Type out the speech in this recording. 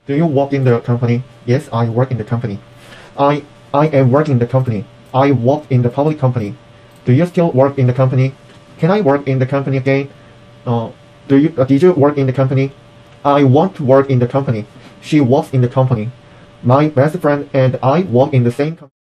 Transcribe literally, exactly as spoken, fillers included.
Do you work in the company? Yes, I work in the company. I I am working in the company. I work in the public company. Do you still work in the company? Can I work in the company again? Uh, do you uh, did you work in the company? I want to work in the company. She works in the company. My best friend and I work in the same company.